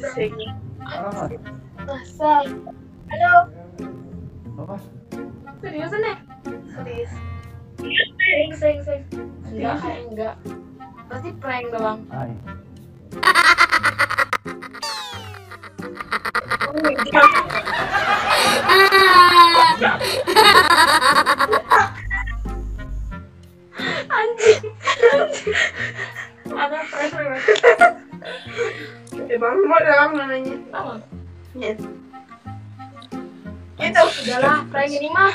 Asik. Ah, Masa? Halo. apa? Seriusan ya? Serius. Serius. Enggak, enggak. Pasti prank doang. Ay. Anjing. Ada prank. Bang mau dalam nanya. Yes. Itu udahlah prank ini mah.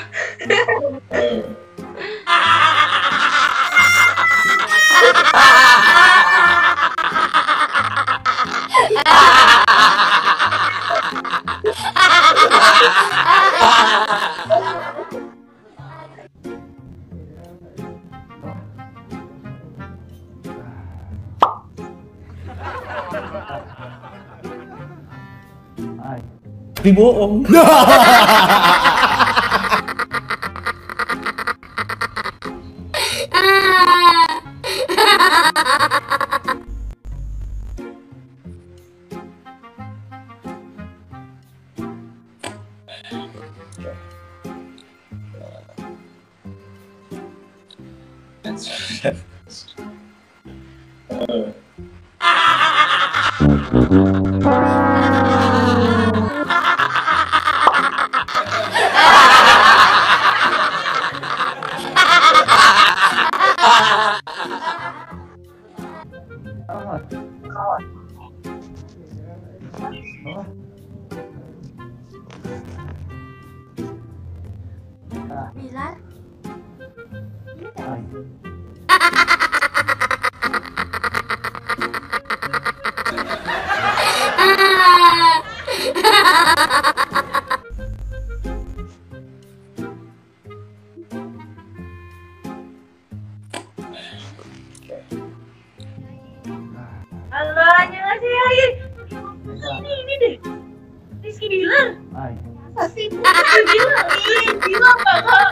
Ay. Tapi bohong. Ah. Apa? Bilar. Ay. Halo, annyeonghaseyo. Ini deh. Rizky Bilar. Ay. Masa sih? Rizky Bilar. Ih, bilang bakal.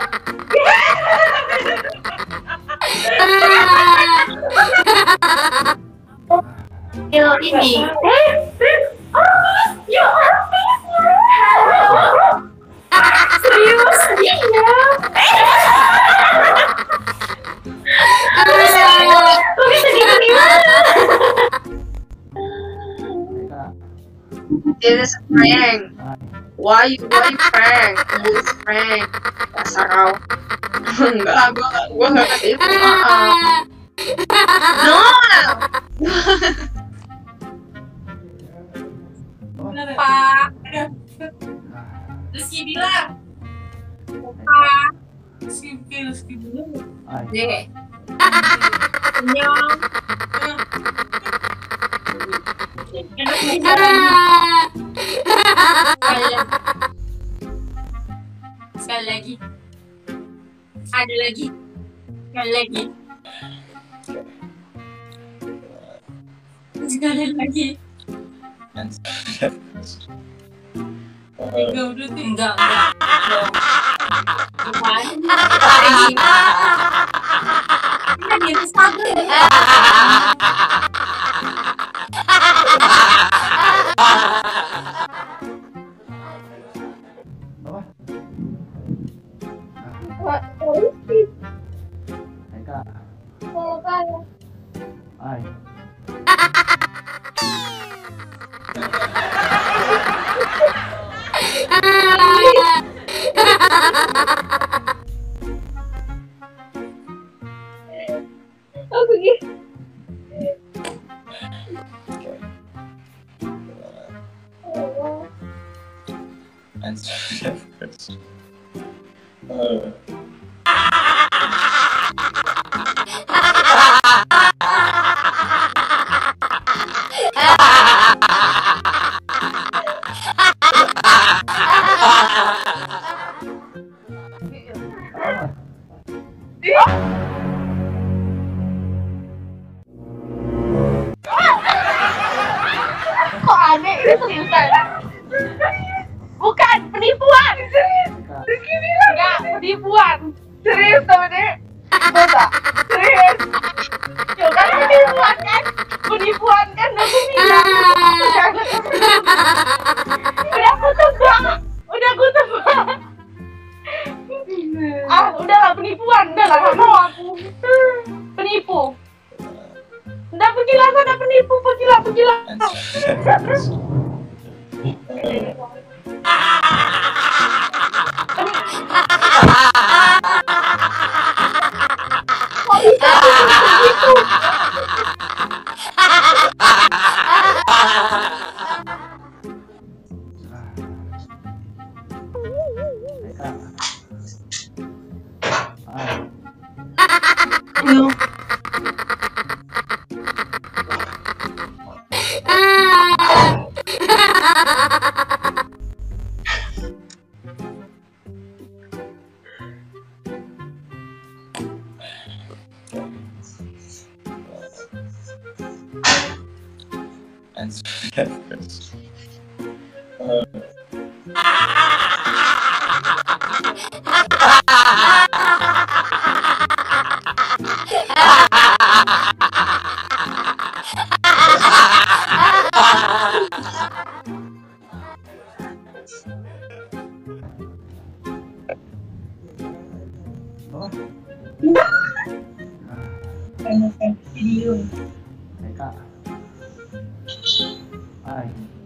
Yo, ini. Ya serius? Iya. Kok bisa gitu gimana? Eka. It is a prank. Ay. Why you prank? It is prank. Dasar kau. Enggak, gua nggak ketipu. No. Pak. Rizky Bilar. Pak. Rizky Bilar. Ay. Deh. Annyeong. Sekali lagi. Ada lagi. Sekali lagi. Sekali lagi. Enggak. Apaan? Kita di Instagram. Apa? Eka. Ay. Aku gitu. Kok aneh ini seriusan? Bukan penipuan. Rizky bilang enggak penipuan. Serius sama deh. Masa? Serius. Yo kan penipuan kan? Penipuan kan aku bilang. Video. Kak. Hai.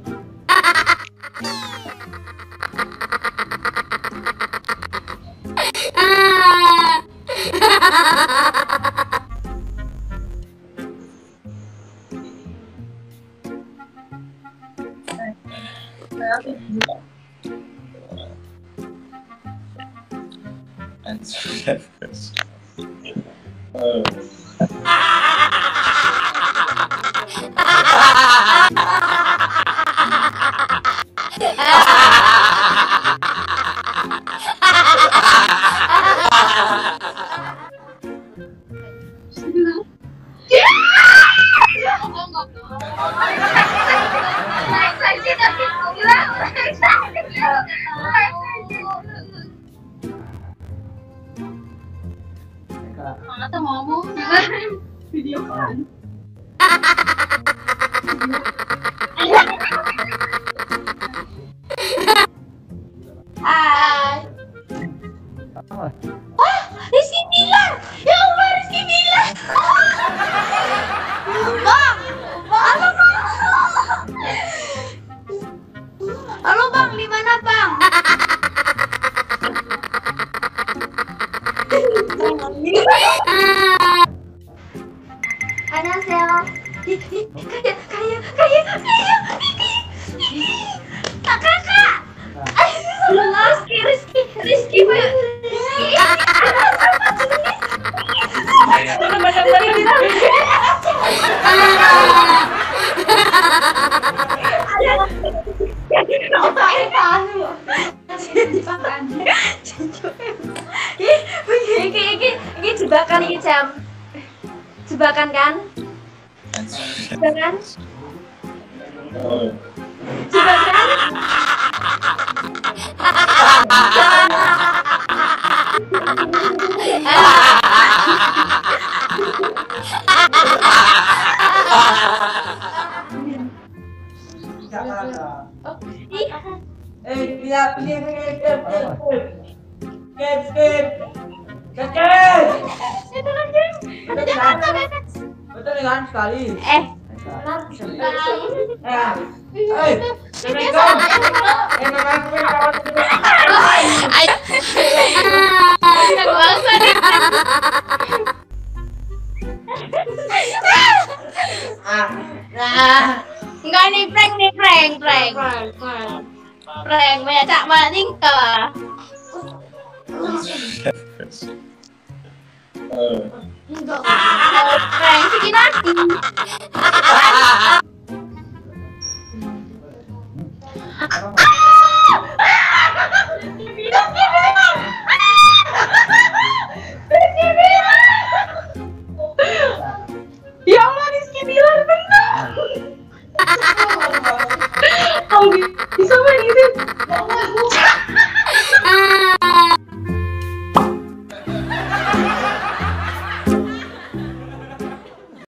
Atau ngomong video kan? Hai. Wah, Rizky Bilar. Ya Allah, Rizky Bilar. Bang, halo bang. Halo bang, di mana bang? 안녕하세요. kakak. Rizky. Ini jebakan ini jam. Jebakan kan? Jebakan? Jebakan? Betul kan sekali. Enggak nih prank. Prank banyak cak maning ke. Enggak. Prank sih nanti. Ya Allah, Rizky Bilar benar.